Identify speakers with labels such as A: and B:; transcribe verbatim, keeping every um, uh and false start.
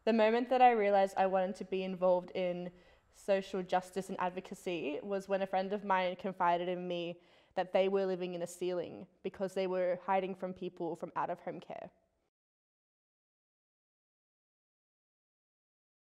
A: The moment that I realized I wanted to be involved in social justice and advocacy was when a friend of mine confided in me that they were living in a ceiling because they were hiding from people from out of home care.